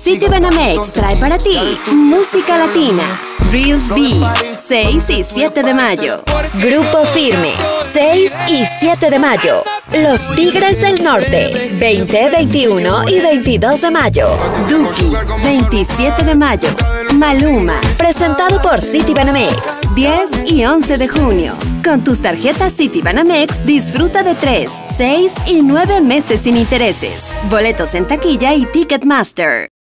Citibanamex trae para ti música latina. Reels B, 6 y 7 de mayo. Grupo Firme, 6 y 7 de mayo. Los Tigres del Norte, 20, 21 y 22 de mayo. Duki, 27 de mayo. Maluma, presentado por Citibanamex, 10 y 11 de junio. Con tus tarjetas Citibanamex disfruta de 3, 6 y 9 meses sin intereses. Boletos en taquilla y Ticketmaster.